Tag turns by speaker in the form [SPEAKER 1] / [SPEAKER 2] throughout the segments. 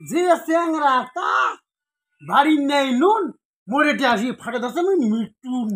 [SPEAKER 1] যে চ্যাংরা তা বাড়ির নেই নুন মরেটে আসি ফাটে দশে আমি মৃত্যুন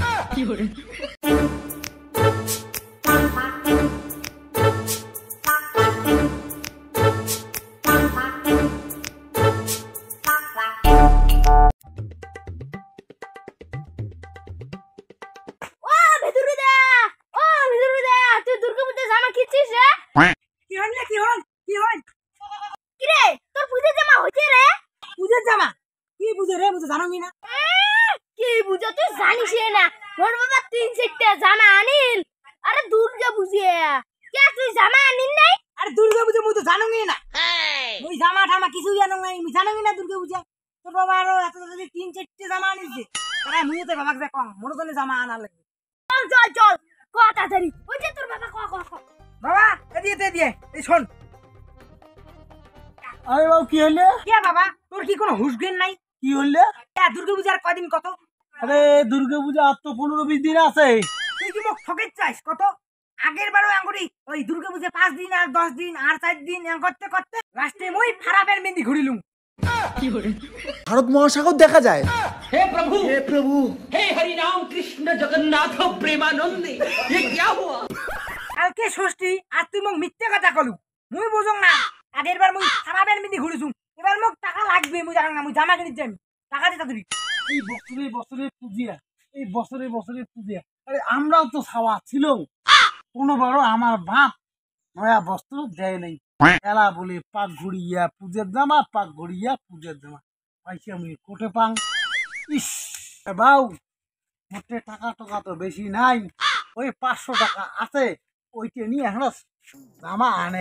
[SPEAKER 1] আরে বাবু কি হলে
[SPEAKER 2] বাবা তোর কি কোনো হুশ জ্ঞান নাই?
[SPEAKER 1] কি হলে
[SPEAKER 2] দুর্গা পূজার কদিন কত?
[SPEAKER 1] আরে দুর্গা পূজা আর তো 15-20 দিন আছে।
[SPEAKER 2] তুই কি মুখ ঠকে চাইস কত? আগের বারও আঙ্গুরি ওই দুর্গা পূজা 5 দিন আর 10 দিন আর 4 দিন করতে করতে লাস্টে মই ফারাপের মেহেন্দি ঘুরিলুম।
[SPEAKER 3] ভারত মহাসাগর দেখা যায়।
[SPEAKER 4] हे प्रभु
[SPEAKER 3] হে প্রভু,
[SPEAKER 4] हे हरि राम कृष्ण जगन्नाथ प्रेमानंद ये क्या हुआ?
[SPEAKER 2] কালকে ষষ্ঠী আর তুই মোক মিথ্যে কথা কলু। মুই বুঝং না আগের বার মুই ফারাপের মেহেন্দি ঘুরিছুম, এবার মোক টাকা লাগবে। মুই জানো না, মুই জামা কিনে যাই, টাকা দিতা তুই।
[SPEAKER 1] এই বছরে পূজা, এই বছরে পূজা। আরে আমরাও তো ছাওয়া ছিল, কোনোবারও আমার বাপ নয়া বস্ত্র দেয় নাই। এলা বলে পাক ঘুরিয়া পূজের জামা, পাক ঘুরিয়া পূজের জামা পাইছি আমি কোটে পাং। ইস বাউ, মোটে টাকা টাকা তো বেশি নাই, ওই 500 টাকা আছে, ওইটা নিয়ে এখন জামা আনে।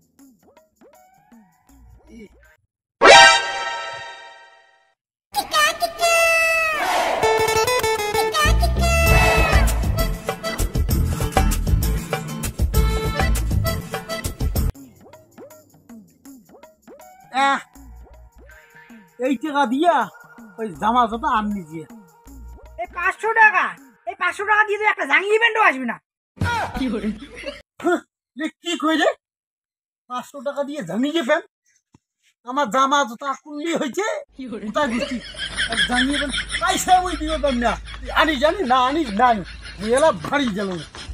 [SPEAKER 1] এই টাকা দিয়া ওই জামা জোতা আননি দিয়ে
[SPEAKER 2] এই 500 টাকা, এই 500 টাকা দিয়ে তো একটা জাঙ্গি ইভেন্টও আসবে না।
[SPEAKER 1] কি কই রে, 500 টাকা দিয়ে জানিয়ে ফেল? আমার জামা জোতা কুল্লি হয়েছে, কোথায় বুঝছি জানিয়ে ফেল পয়সা ওই দিও না। আনি জানি না, আনি নাই, এলা ভারী গেল।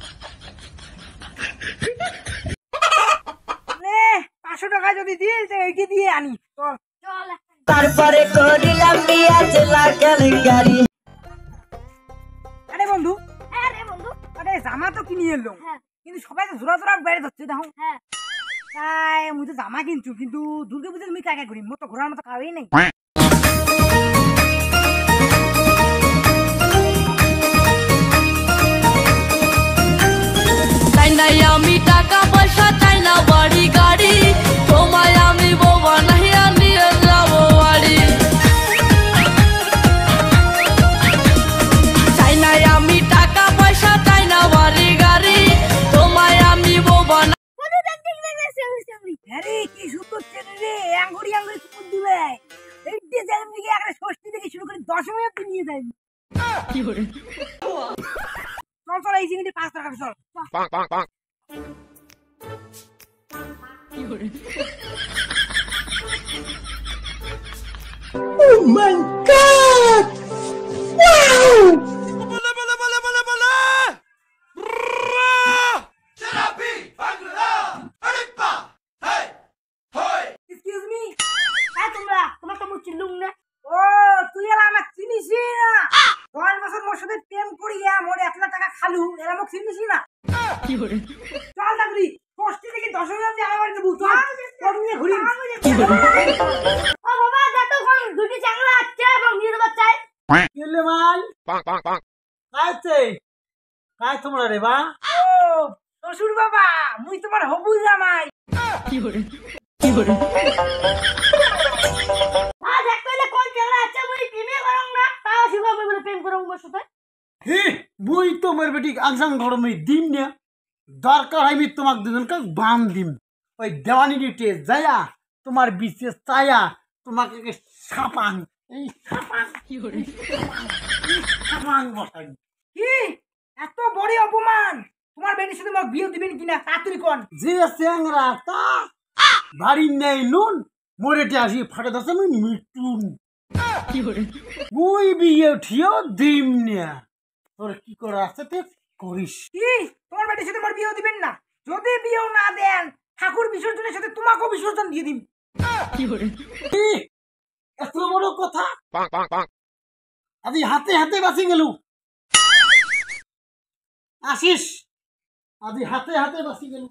[SPEAKER 2] 500 টাকা যদি দিয়ে এইটি দিয়ে আনি চল।
[SPEAKER 5] তারপরে করিলাম বিয়া জেলা কেলেঙ্কারি।
[SPEAKER 2] আরে বন্ধু, আরে জামা তো কিনে এলো, কিন্তু সবাই তো জোড়া জোড়া বাইরে যাচ্ছে দেখো। তাই মুই তো জামা কিনছু, কিন্তু দুর্গা পূজা তুমি কাকে করি? মোর তো ঘোরার মতো কাউই নেই।
[SPEAKER 6] তাই নাই আমি টাকা পয়সা, চাই না বাড়ি গাড়ি, তোমায় আমি বউ বানাইয়া নিয়ে যাবো বাড়ি। চাই নাই আমি টাকা পয়সা, চাই না বাড়ি গাড়ি, তোমায় আমি বউ বানাই।
[SPEAKER 2] আরে কি সুন্দর ছেলে রে, আঙ্গুরি আঙ্গুরি কুকুর দিবে। এই ডিজাইন থেকে একটা ষষ্ঠী থেকে শুরু করে 10 অব্দি নিয়ে যাই। চল এই জিনিসটি 5 টাকা চল।
[SPEAKER 3] oh my god, wow!
[SPEAKER 2] Excuse me, তোমার তো মুখ চিনলুম না। ও তুই এলা আমার চিনিস না? 10 বছর মোর সাথে প্রেম করিয়া মোর 1 লাখ টাকা খালু, এরা মোক চিনিস না? চল দাদুরি, ষষ্ঠী থেকে 10 অব্দি আমার বাড়িতে বউ, চল তোর নিয়ে ঘুরি। ও বাবা দেখো কোন দুটি চাংলা আছে এবং নিয়ে যাবার চাই।
[SPEAKER 1] কেলে মাল কাইতে কাই তোমরা রে বা?
[SPEAKER 2] ও শ্বশুর বাবা, মুই তোমার হবু জামাই। আজ একবারে কোন চাংলা আছে মুই প্রেমে করং না, তাও শিবাবে বলে প্রেম করং মোর সাথে।
[SPEAKER 1] হি মুই তোমার বেটি আংসাং ঘরমে দিম না, দরকার আমি তোমাক দুজনকে বান দিম। ওই দেওয়ানি ডিটে যায়া তোমার বিচে চায়া তোমাকে সাপাং, এই সাপাং বসাই।
[SPEAKER 2] কি এত বড় অপমান! তোমার বেটির সাথে মোক বিয়ে দিবেন কিনা তাড়াতাড়ি কোন।
[SPEAKER 1] যে চ্যাংরা তা বাড়ির নেই নুন মরেটে আসি ফাটে ধরছে আমি মৃত্যুম মুই বিয়ে উঠিও দিম না তোর কি করে আছে তুই করিস
[SPEAKER 2] কি তোমার বেটির সাথে মোর বিয়েও দিবেন না? যদি বিয়েও না দেন ঠাকুর বিসর্জনের সাথে তোমাকেও বিসর্জন দিয়ে দিন।
[SPEAKER 1] কি? এত বড় কথা আজি হাতে হাতে বাঁচি গেল আসিস আজি হাতে হাতে বাঁচি গেল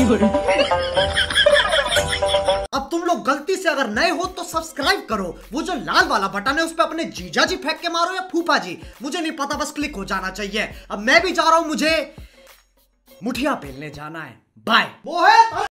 [SPEAKER 3] अब तुम लोग गलती से अगर नए हो तो सब्सक्राइब करो, वो जो लाल वाला बटन है उस पे अपने जीजा जी फेंक के मारो या फूफा जी, मुझे नहीं पता, बस क्लिक हो जाना चाहिए। अब मैं भी जा रहा हूं, मुझे मुठिया पेलने जाना है। बाय। वो है